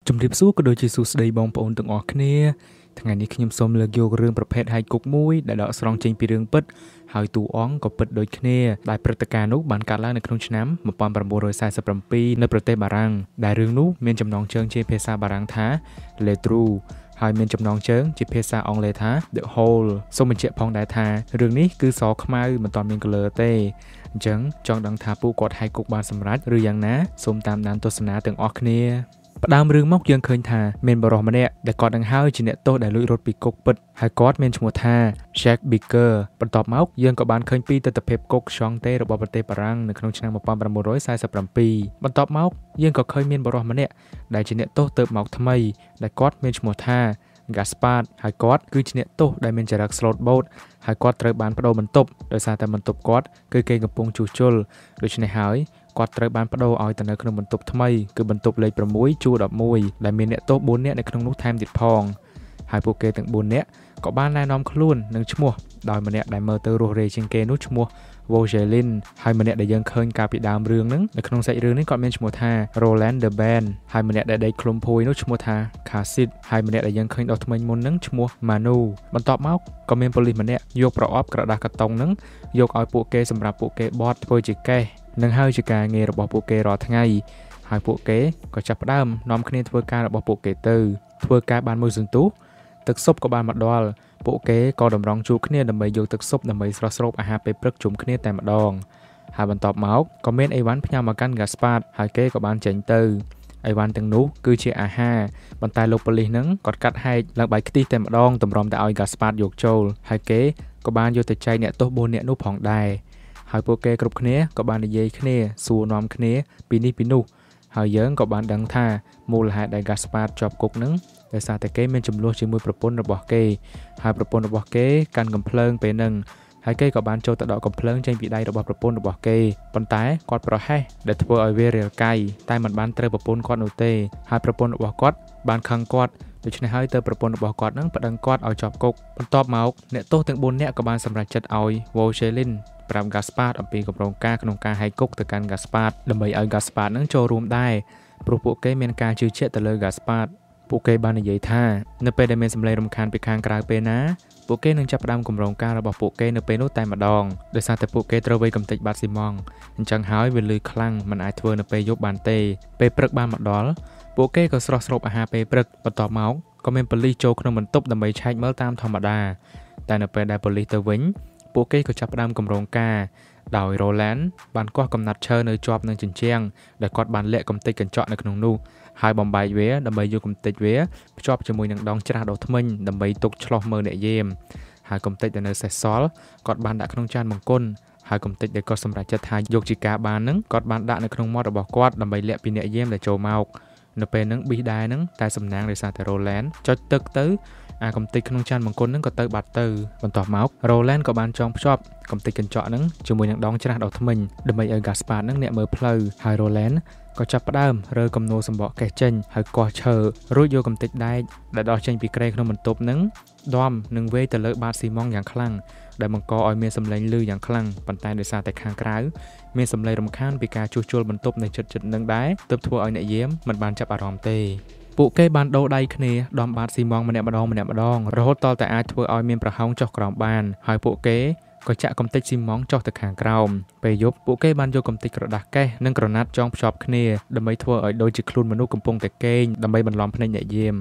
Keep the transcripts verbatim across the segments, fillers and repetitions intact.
ជំរាបសួរក៏ដូចជាសួស្តីបងប្អូនទាំងអស់គ្នាថ្ងៃនេះខ្ញុំសូមលើកយករឿងប្រភេទហែកគុកមួយដែលដកស្រង់ចេញពីរឿងពិតហើយតួអង្គក៏ពិតដូចគ្នាដែលព្រឹត្តិការណ៍នោះបានកើតឡើងនៅក្នុងឆ្នាំmột nghìn chín trăm bốn mươi bảyនៅប្រទេសបារាំងដែលរឿងនោះមានចំណងជើងជាភាសាបារាំងថា Le Trou ហើយមានចំណងជើងជាភាសាអង់គ្លេសថា The Hole សូមបញ្ជាក់ផងដែរថារឿងនេះគឺសខ្មៅមិនទាន់មាន color ទេអញ្ចឹងចង់ដឹងថាពួកគាត់ហែកគុកបានសម្រេចឬយ៉ាងណាសូមតាមដានទស្សនាទាំងអស់គ្នាផ្ដើមរឿងមកយើងឃើញថាមានបរិសម្នាក់ដែលគាត់នឹងហើយជាអ្នកទោសដែលលួចរត់ពីគុកពិតហើយគាត់មានឈ្មោះថា Jack Baker បន្ទាប់មកយើងក៏បានឃើញពីទស្សនវិជ្ជាគុក Chante របស់ប្រទេសបារាំងនៅក្នុងឆ្នាំmột nghìn chín trăm bốn mươi bảyបន្ទាប់មកយើងក៏ឃើញមានបរិសម្នាក់ដែលជាអ្នកទោសទៅមកថ្មីដែលគាត់មានឈ្មោះថា Gaspard ហើយគាត់គឺជាអ្នកទោសដែលមានចរិត slot boat ហើយគាត់ត្រូវបានបដូរបន្ទប់ដោយសារតែបន្ទប់គាត់គឺគេកំពុងជួសជុលដូច្នេះហើយគាត់ត្រូវបានបដូរឲ្យទៅនៅក្នុងបន្ទប់ថ្មីគឺបន្ទប់លេខ6ជួរ11ដែលមានអ្នកទោសbốnនាក់នៅក្នុងនោះថែមទៀតផងហើយពួកគេទាំងbốnនាក់ក៏បានណែនាំខ្លួននឹងឈ្មោះដោយម្នាក់ដែលមើលទៅរស់រេជាងគេនោះឈ្មោះ Vogelin ហើយម្នាក់ដែលយើងឃើញកាលពីដើមរឿងហ្នឹងនៅក្នុងសាច់រឿងនេះគាត់មានឈ្មោះថា Roland de Ben ហើយម្នាក់ដែលដេកឃ្លុំភួយនោះឈ្មោះថា Cassid ហើយម្នាក់ដែលយើងឃើញដល់ថ្មីមុនហ្នឹងឈ្មោះ Manu បន្ទាប់មកក៏មានប៉ូលីសម្នាក់យកប្រអប់ក្រដាសកាតុងហ្នឹងយកឲ្យពួកគេសម្រាប់ពួកគេបត់ធ្វើជាកេសនឹងហើយជាការងាររបស់ពួកគេរាល់ថ្ងៃហើយពួកគេក៏ចាប់ផ្ដើមនាំគ្នាធ្វើការរបស់ពួកគេទៅធ្វើការបានមួយសន្ទុះទឹកស៊ុបក៏បានមកដល់ពួកគេក៏តម្រង់ជួបគ្នាដើម្បីយកទឹកស៊ុបដើម្បីស្រស់ស្រូបអាហារពេលព្រឹកជុំគ្នាតែម្ដងហើយបន្ទាប់មកក៏មានអីវ៉ាន់ផ្ញើមកកាន់ Gaspard ហើយគេក៏បានចេញទៅអីវ៉ាន់ទាំងនោះគឺជាអាហារប៉ុន្តែលោកប៉ូលីសហ្នឹងគាត់កាត់ហែកឡើងបាយខ្ទិះតែម្ដងតម្រុំតែឲ្យ Gaspard យកចូលហើយគេក៏បានយកទៅចែកអ្នកទោសbốnនាក់នោះផងដែរហើយពួកគេគ្រប់គ្នាក៏បាននិយាយគ្នាសួរនាំគ្នាពីនេះពីនោះហើយយើងក៏បានដឹងថាមូលហេតុដែល Gaspard ជាប់គុកនឹងដោយសារតែគេមានចំនួនជាមួយប្រពន្ធរបស់គេហើយប្រពន្ធរបស់គេកាន់កំភ្លើងពេលហ្នឹងហើយគេក៏បានចូលទៅដកកំភ្លើងចេញពីដៃរបស់ប្រពន្ធរបស់គេប៉ុន្តែគាត់ប្រហែសដែលធ្វើឲ្យវារាលកាយតែមិនបានត្រូវប្រពន្ធគាត់នោះទេហើយប្រពន្ធរបស់គាត់បានខឹងគាត់ដូច្នេះហើយទៅប្រពន្ធរបស់គាត់នឹងប្តឹងគាត់ឲ្យជាប់គុកបន្ទាប់មកអ្នកទោសទាំងbốnនាក់ក៏បានសម្រេចចិត្តឲ្យ Vogelin ប្រាប់ Gaspard អំពីគម្រោងការក្នុងការហែកគុកទៅកាន់ Gaspard ដើម្បីឲ្យ Gaspard នឹងចូលរួមដែរព្រោះពួកគេមានការជឿជាក់ទៅលើ Gaspard ពួកគេបាននិយាយថានៅពេលដែលមានសម្លេងរំខានពីខាងក្រៅពេលណាពួកគេនឹងចាប់ផ្ដើមគម្រោងការរបស់ពួកគេនៅពេលនោះតែម្ដងដោយសារតែពួកគេត្រូវវេកំទេចបាត់ស៊ីម៉ង់អញ្ចឹងហើយវាលឺខ្លាំងមិនអាចធ្វើនៅពេលយប់បានទេពេលព្រឹកបានមកដល់ពួកគេក៏ស្រស់ស្រូបអាហារពេលព្រឹកបន្ទាប់មកក៏មានប៉ូលីសចូលក្នុងបន្ទប់ដើម្បីឆែកមើលតាមធម្មតាតែនៅពេលដែលប៉ូលីសទៅវិញពួកគេក៏ចាប់ផ្ដើមគម្រោងការដោយ Roland បានកោះកំណាត់ឈើនៅជាប់នឹងជញ្ជាំងដែលគាត់បានលាក់កំទេចកញ្ចក់នៅក្នុងនោះហើយបំបែកវាដើម្បីយកកំទេចវាភ្ជាប់ជាមួយនឹងដងច្រាសដ៏ធ្មេញដើម្បីទុកឆ្លោះមើលអ្នកយាមហើយកំទេចដែលនៅសេសសល់គាត់បានដាក់ក្នុងចានបង្គន់ហើយកំទេចដែលគាត់សម្រេចចិត្តថាយកជាការបានហ្នឹងគាត់បានដាក់នៅក្នុងមាត់របស់គាត់ដើម្បីលាក់ពីអ្នកយាមដែលចូលមកនៅពេលហ្នឹងប៊ីដែរហ្នឹងតែសំណាងដោយសារតែ Roland ចុចទឹកទៅអាកំទេចក្នុងចានបង្គន់ហ្នឹងក៏ទៅបាត់ទៅបន្ទាប់មក Roland ក៏បានចងភ្ជាប់កំទេចកញ្ចក់ហ្នឹងជាមួយនឹងដងច្រាសដ៏ធ្មេញដើម្បីឲ្យ Gaspard ហ្នឹងអ្នកមើលផ្លូវហើយ Roland ក៏ចាប់ផ្ដើមរើកំណួលសម្បកកេះចេញហើយកោះឈើរួចយកកំទេចដែកដែលដោះចេញពីក្រែក្នុងបន្ទប់ហ្នឹងដំនឹងវេទៅលើបាតស៊ីម៉ង់យ៉ាងខ្លាំងដែលបង្កឲ្យមានសម្លេងឮយ៉ាងខ្លាំងប៉ុន្តែដោយសារតែខាងក្រៅមានសម្លេងរំខានពីការជួសជុលបន្ទប់នៅជិតៗនឹងដែរទើបធ្វើឲ្យអ្នកយាមមិនបានចាប់អារម្មណ៍ទេពួកគេបានដូរដៃគ្នាដំបាតស៊ីម៉ង់ម្នាក់ម្ដងម្នាក់ម្ដងរហូតដល់តែអាចធ្វើឲ្យមានប្រហោងចុះក្រោមបានហើយពួកគេក៏ចាក់កំទេចស៊ីម៉ង់ចុះទៅខាងក្រោមពេលយប់ពួកគេបានយកកំទេចក្រដាសកេះនិងក្រណាត់ចងភ្ជាប់គ្នាដើម្បីធ្វើឲ្យដូចជាខ្លួនមនុស្សកំពុងតែគេងដើម្បីបន្លំភ្នែកអ្នកយាម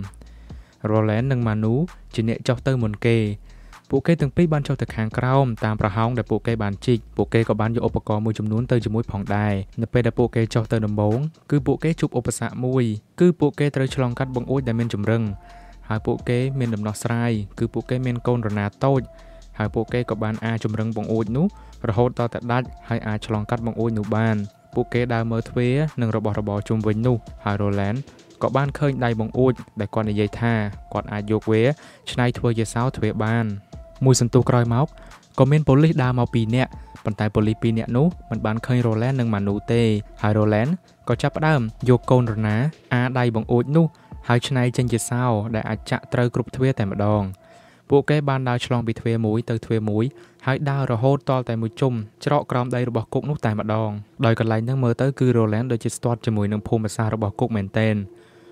Roland និង Manu ជាអ្នកចុះទៅមុនគេពួកគេទាំងពីរបានចុះទៅខាងក្រោមតាមប្រហោងដែលពួកគេបានជីកពួកគេក៏បានយកឧបករណ៍មួយចំនួនទៅជាមួយផងដែរនៅពេលដែលពួកគេចុះទៅដំបូងគឺពួកគេជួបឧបសគ្គមួយគឺពួកគេត្រូវឆ្លងកាត់បង្អួចដែលមានចម្រឹងហើយពួកគេមានដំណោះស្រាយគឺពួកគេមានកូនរណាតូចហើយពួកគេក៏បានអាចចម្រឹងបង្អួចនោះរហូតដល់តែដាច់ហើយអាចឆ្លងកាត់បង្អួចនោះបានពួកគេដើរមើលទ្វារនិងរបស់របរជុំវិញនោះហើយ Roland ក៏បានឃើញដៃបង្អួចដែលគាត់និយាយថាគាត់អាចយកវាច្នៃធ្វើជាសោទ្វារបានមួយសន្ទុះក្រោយមកក៏មានប៉ូលីសដើរមកពីរនាក់ប៉ុន្តែប៉ូលីសពីរនាក់នោះមិនបានឃើញ Roland និង Manu ទេហើយ Roland ក៏ចាប់ផ្ដើមយកកូនរណាអាដៃបង្អួចនោះហើយច្នៃចេញជាសោដែលអាចចាក់ត្រូវគ្រប់ទ្វារតែម្ដងពួកគេបានដើរឆ្លងពីទ្វារមួយទៅទ្វារមួយហើយដើររហូតដល់តែមួយជុំច្រកក្រោមដីរបស់គុកនោះតែម្ដងដោយកន្លែងហ្នឹងមើលទៅគឺ Roland ដូចជាស្ទាត់ជាមួយនឹងភូមិសាស្ត្ររបស់គុកមែនទែន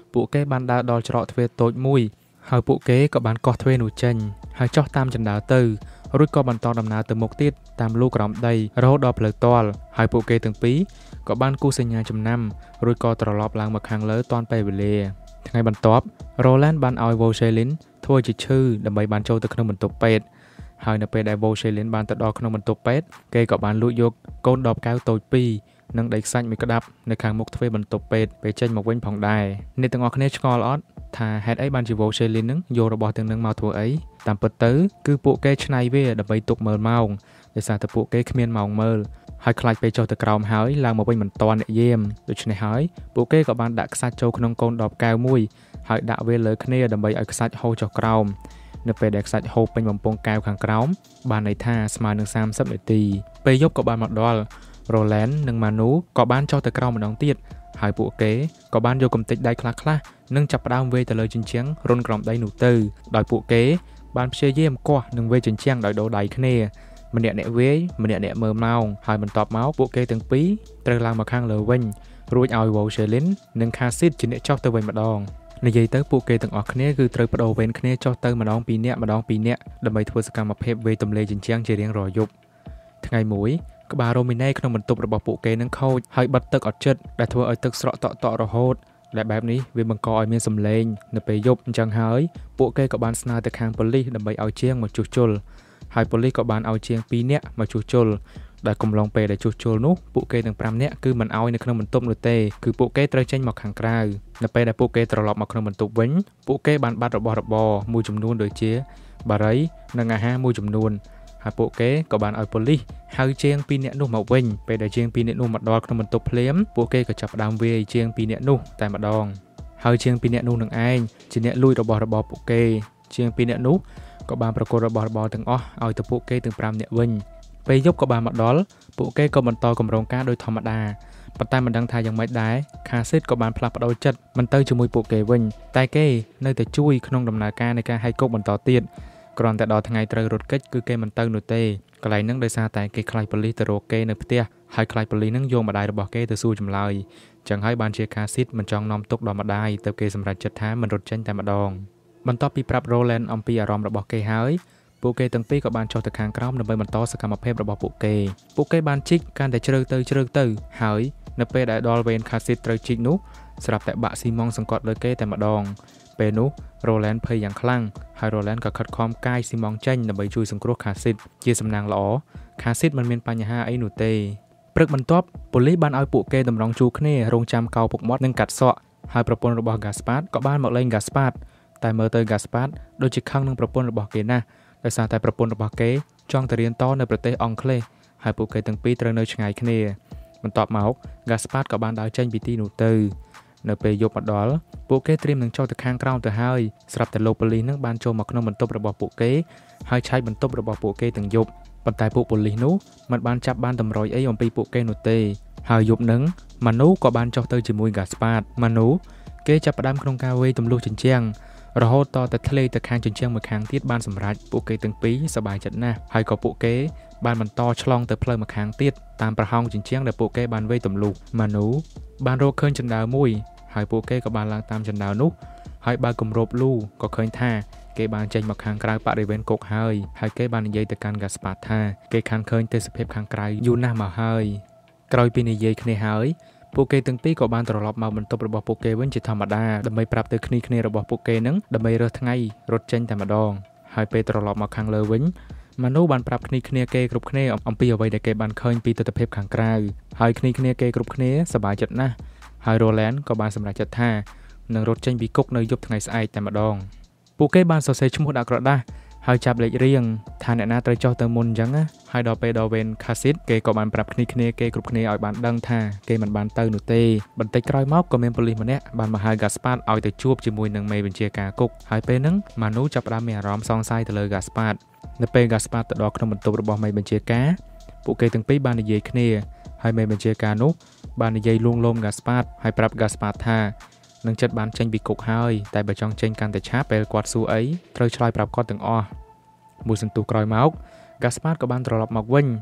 ពួកគេបានដើរដល់ច្រកទ្វារតូចមួយហើយពួកគេក៏បានកោះទ្វារនោះចេញហើយចុះតាមជណ្ដើរទៅរួចក៏បន្តដំណើរទៅមុខទៀតតាមលូក្រោមដីរហូតដល់ផ្លូវទាល់ហើយពួកគេទាំងពីរក៏បានគូសញ្ញាចំណាំរួចក៏ត្រឡប់ឡើងមកខាងលើទាន់ពេលវេលាថ្ងៃបន្ទាប់ Roland បានឲ្យ Voselin ធ្វើជាឈឺដើម្បីបានចូលទៅក្នុងបន្ទប់ពេទ្យហើយនៅពេលដែល Voselin បានទៅដល់ក្នុងបន្ទប់ពេទ្យគេក៏បានលួចយកកូនដបកែវតូចពីរនិងដីខ្សាច់មួយក្តាប់នៅខាងមុខទ្វារបន្ទប់ពេទ្យពេលចេញមកវិញផងដែរអ្នកទាំងអស់គ្នាឆ្ងល់អត់ថាហេតុអីបានជា Voselin នឹងយករបស់ទាំងនឹងមកធ្វើអីតាមពិតទៅគឺពួកគេច្នៃវាដើម្បីទុកមើលម៉ោងដោយសារតែពួកគេគ្មានម៉ោងមើលហើយខ្លាចពេលចុះទៅក្រោមហើយឡើងមកវិញមិនទាន់អ្នកយាមដូច្នេះហើយពួកគេក៏បានដាក់ខ្សាច់ចូលក្នុងកូនដបកែវមួយហើយដាក់វាលើគ្នាដើម្បីឲ្យខ្សាច់ហូរចុះក្រោមនៅពេលដែលខ្សាច់ហូរពេញបំពង់កែវខាងក្រោមបានន័យថាស្មើនឹងសាមសិបនាទីពេលយប់ក៏បានមកដល់ Roland និង Manu ក៏បានចុះទៅក្រោមម្ដងទៀតហើយពួកគេក៏បានយកកំទេចដៃខ្លះៗនិងចាប់ផ្ដើមវាយទៅលើជញ្ជាំងរុនក្រោមដីនោះទៅដោយពួកគេបានព្យាយាមគាស់និងវាយជញ្ជាំងដោយដូរដៃគ្នាម្នាក់អ្នកវាយម្នាក់អ្នកមើលម៉ោងហើយបន្ទាប់មកពួកគេទាំងពីរត្រូវឡើងមកខាងលើវិញរួចឲ្យ Voselin និង Khazid ជាអ្នកចុះទៅវិញម្ដងនិយាយទៅពួកគេទាំងអស់គ្នាគឺត្រូវបដូរវេនគ្នាចុះទៅម្ដងពីរនាក់ម្ដងពីរនាក់ដើម្បីធ្វើសកម្មភាពវាយទម្លាយជញ្ជាំងជារៀងរាល់យប់ថ្ងៃមួយក្បាលរ៉ូមីណេក្នុងបន្ទប់របស់ពួកគេនឹងខូចហើយបិទទឹកអត់ជិតដែលធ្វើឲ្យទឹកស្រក់តក់តក់រហូតដែលបែបនេះវាបង្កឲ្យមានសំឡេងនៅពេលយប់អញ្ចឹងហើយពួកគេក៏បានស្នើទៅខាងប៉ូលីសដើម្បីឲ្យជាងមកជួសជុលហើយប៉ូលីសក៏បានឲ្យជាងពីរនាក់មកជួសជុលដែលកំឡុងពេលដែលជួសជុលនោះពួកគេទាំងប្រាំនាក់គឺមិនឲ្យនៅក្នុងបន្ទប់នោះទេគឺពួកគេត្រូវចេញមកខាងក្រៅនៅពេលដែលពួកគេត្រឡប់មកក្នុងបន្ទប់វិញពួកគេបានបាត់របស់របរមួយចំនួនដូចជាបារីនិងអាហារមួយចំនួនហើយពួកគេក៏បានឲ្យប៉ូលីសហៅជាងពីរនាក់នោះមកវិញពេលដែលជាងពីរនាក់នោះមកដល់ក្នុងបន្ទប់ភ្លាមពួកគេក៏ចាប់ផ្ដើមវាយជាងពីរនាក់នោះតែម្ដងហើយជាងពីរនាក់នោះនឹងឯងជាអ្នកលួចរបស់របរពួកគេជាងពីរនាក់នោះក៏បានប្រកួតរបស់របរទាំងអស់ឲ្យទៅពួកគេទាំងប្រាំនាក់វិញពេលយប់ក៏បានមកដល់ពួកគេក៏បន្តគម្រោងការដោយធម្មតាប៉ុន្តែមិនដឹងថាយ៉ាងម៉េចដែរ Khazid ក៏បានផ្លាស់ប្ដូរចិត្តមិនទៅជាមួយពួកគេវិញតែគេនៅតែជួយក្នុងដំណើរការនៃការហែកគុកបន្តទៀតគ្រាន់តែដល់ថ្ងៃត្រូវរត់គេចគឺគេមិនទៅនោះទេកន្លែងហ្នឹងដោយសារតែគេខ្លាចប៉ូលីសទៅរកគេនៅផ្ទះហើយខ្លាចប៉ូលីសហ្នឹងយកម្ដាយរបស់គេទៅសួរចម្លើយចឹងហើយបានជា Khazid មិនចង់នាំទុកដល់ម្ដាយទៅគេសម្រេចចិត្តថាមិនរត់ចេញតែម្ដងបន្ទាប់ពីប្រាប់ Roland អំពីអារម្មណ៍របស់គេហើយពួកគេទាំងពីរក៏បានចុះទៅខាងក្រោមដើម្បីបន្តសកម្មភាពរបស់ពួកគេពួកគេបានជីកកាន់តែជ្រៅទៅជ្រៅទៅហើយនៅពេលដែលដល់វេន Khazid ត្រូវជីកនោះស្រាប់តែបាក់ស៊ីម៉ងសង្កត់លើគេតែម្ដងពេលនោះ Roland ភ័យយ៉ាងខ្លាំងហើយ Roland ក៏ខិតខំកាយស៊ីម៉ងចេញដើម្បីជួយសង្គ្រោះ Khazid ជាសំណាងល្អ Khazid មិនមានបញ្ហាអីនោះទេព្រឹកបន្ទាប់ប៉ូលីសបានឲ្យពួកគេតម្រង់ជួរគ្នារងចាំកោពុកមាត់និងកាត់សក់ហើយប្រពន្ធរបស់ Gaspard ក៏បានមកលេង Gaspard តែមើលទៅ Gaspard ដូចជាខឹងនឹងប្រពន្ធរបស់គេណាស់ដោយសារតែប្រពន្ធរបស់គេចង់ទៅរៀនតនៅប្រទេសអង់គ្លេសហើយពួកគេទាំងពីរត្រូវនៅឆ្ងាយគ្នាបន្ទាប់មក Gaspard ក៏បានដើរចេញពីទីនោះទៅនៅពេលយប់មកដល់ពួកគេត្រៀមនឹងចុះទៅខាងក្រោមទៅហើយស្រាប់តែលោកប៉ូលីសនឹងបានចូលមកក្នុងបន្ទប់របស់ពួកគេហើយឆែកបន្ទប់របស់ពួកគេទាំងយប់ប៉ុន្តែពួកប៉ូលីសនោះមិនបានចាប់បានតម្រុយអីអំពីពួកគេនោះទេហើយយប់ហ្នឹង Manu ក៏បានចុះទៅជាមួយ Gaspard Manu គេចាប់ផ្ដើមក្នុងការវាយទម្លុះជញ្ជាំងរហូតតតែធ្លាយទៅខាងជញ្ជាំងមួយខាងទៀតបានសម្រេចពួកគេទាំងពីរសប្បាយចិត្តណាស់ហើយក៏ពួកគេបានបន្តឆ្លងទៅផ្លូវមួយខាងទៀតតាមប្រហោងជញ្ជាំងដែលពួកគេបានវាយទម្លុះ Manu បានរកឃើញជណ្ដើរមួយហើយពួកគេក៏បានឡើងតាមជណ្ដើរនោះហើយបើគម្របលូក៏ឃើញថាគេបានចេញមកខាងក្រៅបរិវេណគុកហើយហើយគេបាននិយាយទៅកាន់ Gaspard ថាគេខានឃើញទេសភាពខាងក្រៅយូរណាស់មកហើយក្រោយពីនិយាយគ្នាហើយពួកគេទាំងពីរក៏បានត្រឡប់មកបន្ទប់របស់ពួកគេវិញជាធម្មតាដើម្បីប្រាប់ទៅគ្នាគ្នារបស់ពួកគេនឹងដើម្បីរើសថ្ងៃរត់ចេញតែម្ដងហើយពេលត្រឡប់មកខាងលើវិញ Manu បានប្រាប់គ្នាគ្នាគេគ្រប់គ្នាអំពីអ្វីដែលគេបានឃើញពីទស្សនវិជ្ជាខាងក្រៅហើយគ្នាគ្នាគេគ្រប់គ្នាសប្បាយចិត្តណាស់ហើយ Roland ក៏បានសម្រេចចិត្តថានឹងរត់ចេញពីគុកនៅយប់ថ្ងៃស្អែកតែម្ដងពួកគេបានសរសេរឈ្មោះដាក់ក្រដាសហើយចាប់លេខរៀងថាអ្នកណាត្រូវចុះទៅមុនអញ្ចឹងណាហើយដល់ពេលដល់វេន Khazid គេក៏បានប្រាប់គ្នាគ្នាគេគ្រប់គ្នាឲ្យបានដឹងថាគេមិនបានទៅនោះទេបន្តិចក្រោយមកក៏មានប៉ូលីសម្នាក់បានមកហៅ Gaspard ឲ្យទៅជួបជាមួយនឹងមេបញ្ជាការគុកហើយពេលហ្នឹង Manu ចាប់ផ្ដើមមានអារម្មណ៍សង្ស័យទៅលើ Gaspard នៅពេល Gaspard ទៅដល់ក្នុងបន្ទប់របស់មេបញ្ជាការពួកគេទាំងពីរបាននិយាយគ្នាហើយមេបញ្ជាការនោះបាននិយាយលួងលោម Gaspard ហើយប្រាប់ Gaspard ថានឹងចិត្តបានចេញពីគុកហើយតែបើចង់ចេញកាន់តែឆាប់ពេលគាត់សួរអីត្រូវឆ្លើយប្រាប់គាត់ទាំងអស់មួយសន្ទុះក្រោយមក Gaspard ក៏បានត្រឡប់មកវិញ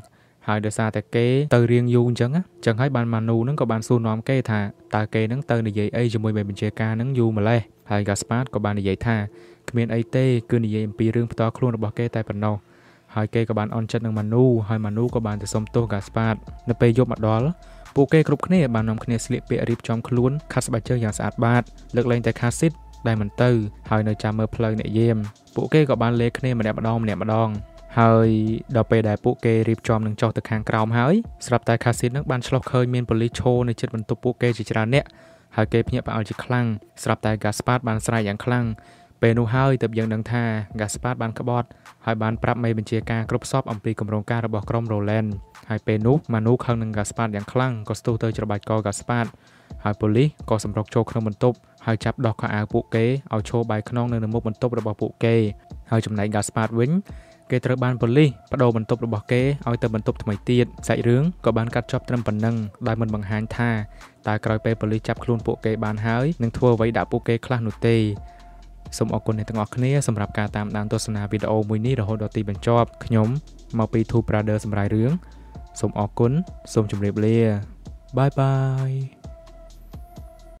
ហើយដោយសារតែគេទៅរៀងយូរអញ្ចឹងអញ្ចឹងហើយបានម៉ានូហ្នឹងក៏បានសួរនាំគេថាតើគេហ្នឹងទៅនិយាយអីជាមួយមេបញ្ជាការហ្នឹងយូរម្លេះហើយ Gaspard ក៏បាននិយាយថាគ្មានអីទេគឺនិយាយអំពីរឿងផ្ទាល់ខ្លួនរបស់គេតែប៉ុណ្ណោះហើយគេក៏បានអន់ចិត្តនឹងម៉ានូហើយម៉ានូក៏បានទៅសុំទោស Gaspard នៅពេលយប់មកដល់ពួកគេគ្រប់គ្នាបាននាំគ្នាស្លៀកពាក់រៀបចំខ្លួនខាត់ស្បែកជើងយ៉ាងស្អាតបាតលើកលែងតែ Cassidy ដែលមិនទៅហើយនៅចាំមើលផ្លូវអ្នកយាមពួកគេក៏បានលេគ្នាម្នាក់ម្ដងម្នាក់ម្ដងហើយដល់ពេលដែលពួកគេរៀបចំនឹងចុះទៅខាងក្រោមហើយស្រាប់តែ Cassidy នឹងបានឆ្លុះឃើញមានប៉ូលីសឈរនៅជិតបន្ទប់ពួកគេជាច្រើនអ្នកហើយគេភ្ញាក់ផ្អើលជាខ្លាំងស្រាប់តែ Gaspard បានស្រែកយ៉ាងខ្លាំងពេលនោះហើយទើបយើងដឹងថា Gaspard បានក្បត់ហើយបានប្រាប់មេបញ្ជាការគ្រប់សពអំពីគម្រោងការរបស់ក្រុម Roland ហើយពេលនោះ Manu ខឹងនឹង Gaspard យ៉ាងខ្លាំងក៏ស្ទុះទៅច្របាច់ក Gaspard ហើយប៉ូលីសក៏សម្រុកចូលក្នុងបន្ទប់ហើយចាប់ដោះខោអាវពួកគេឲ្យឈរបាយខ្នងនៅមុខបន្ទប់របស់ពួកគេហើយចំណែក Gaspard វិញគេត្រូវបានប៉ូលីសបដូរបន្ទប់របស់គេឲ្យទៅបន្ទប់ថ្មីទៀតសាច់រឿងក៏បានកាត់ចប់ត្រឹមប៉ុណ្ណឹងដោយមិនបង្ហាញថាតើក្រោយពេលប៉ូលីសចាប់ខ្លួនពួកគេបានហើយនឹងធ្វើអ្វីដាក់ពួកគេខ្លះនោះទេសូមអរគុណអ្នកទាំងអស់គ្នាសម្រាប់ការតាមដានទស្សនាវីដេអូមួយនេះរហូតដល់ទីបញ្ចប់ខ្ញុំមកពី Two Brother សម្រាប់រឿងសូមអរគុណសូមជម្រាបលាបាយបាយ